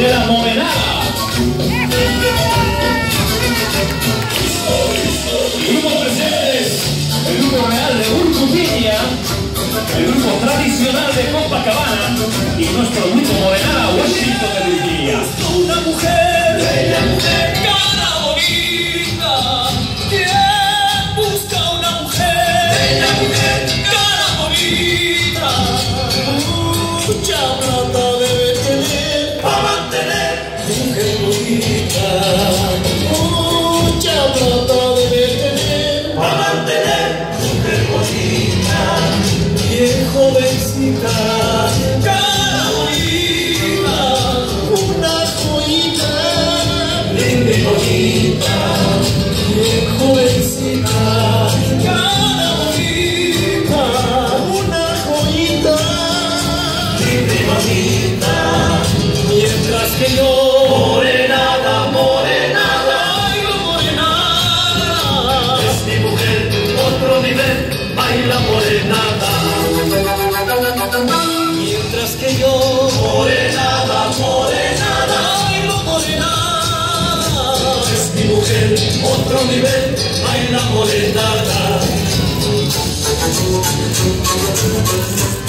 de la morenada. Grupo presentes, el grupo real de Urcupiña, el grupo tradicional de Copacabana y nuestro grupo morenada Washington de Virginia. Una mujer, bella mujer, cara bonita. ¿Quién busca una mujer? Bella mujer, cara bonita. Mucha plata debe tener para mantener mujer bonita. Mucha plata debe tener para mantener mujer bonita. Bien jovencita, cara bonita, una joyita, linda y bonita. Bien jovencita, cara bonita, una joyita, linda y bonita. Mientras que yo, morenada, morenada, bailo morenada. Es mi mujer, otro nivel, baila morenada. Mientras que yo, morenada, morenada, bailo morenada. Es mi mujer, otro nivel, baila morenada.